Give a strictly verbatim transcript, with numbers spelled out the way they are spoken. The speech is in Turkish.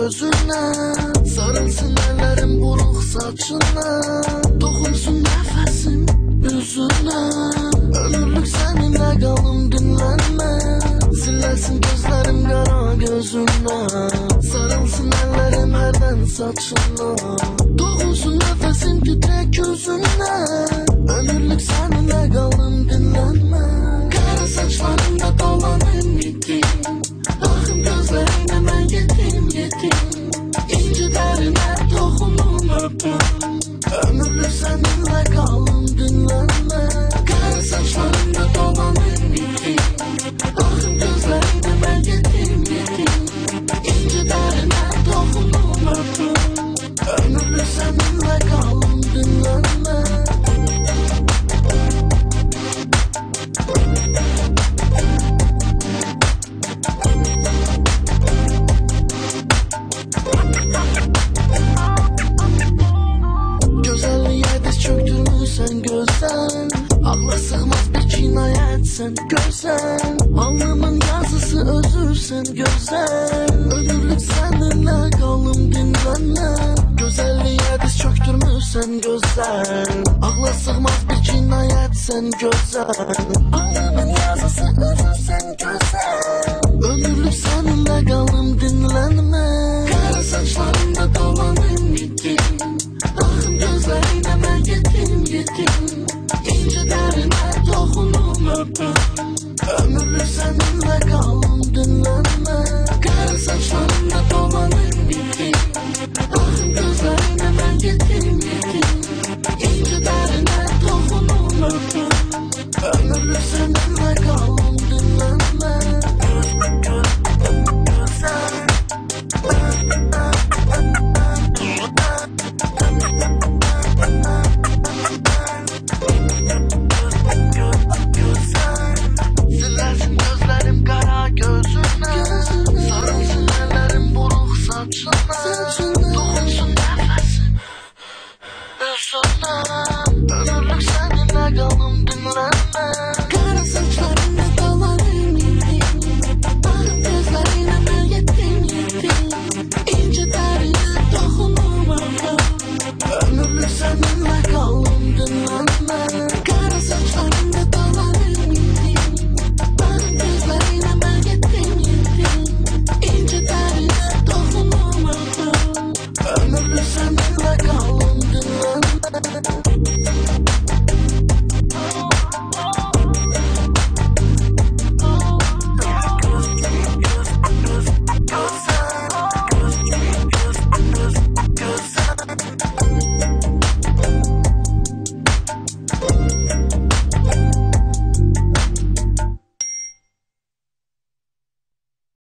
gözüne. Sarılsın ellerim buruk saçına, dokunsun nefesim yüzüne. Ömürlük seninle kalım dinlenme, sillersin gözlerim kara gözüne. Sarılsın ellerim herden saçına, dokunsun nefesim titrek gözüne. Ömürlük seninle kalım dinlenme. Kara saçlarımda dolanım gittim, bakım gözlerine ben yetim yetim. İnci derine dokunum öpüm, ömürlük seninle kalım dinlenme. Kara saçlarımda dolanım gittim, bakım gözlerine ben yetim yetim. İnci derine dokunum öpüm, ömürlük seninle kalım dinlenme. Sen gözden, akla sığmaz bir cinayet sen görsen. Alnımın yazısı özür sen gözden. Ömürlük seninle kalım dinlenme. Güzelliğe diz çöktürmüşsen gözden. Akla sığmaz bir cinayet sen gözden. Alnımın yazısı özür sen gözden. Ömürlük seninle kalım